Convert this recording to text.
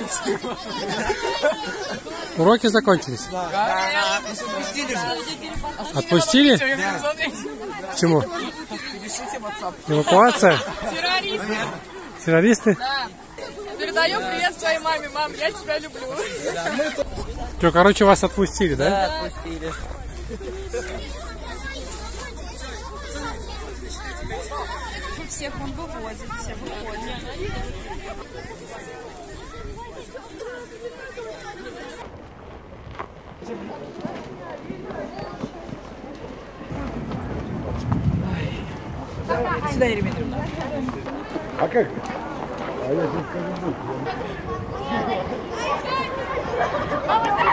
Уроки закончились? Да, отпустили же. Отпустили? Почему? Эвакуация? Террористы. Террористы? Да. Передаю привет своей маме. Мам, я тебя люблю. Что, короче, вас отпустили, да? Да, отпустили. Всех он выводит, всех выходит. Сюда, Ирина Дмитриевна. А как? А я сейчас скажу,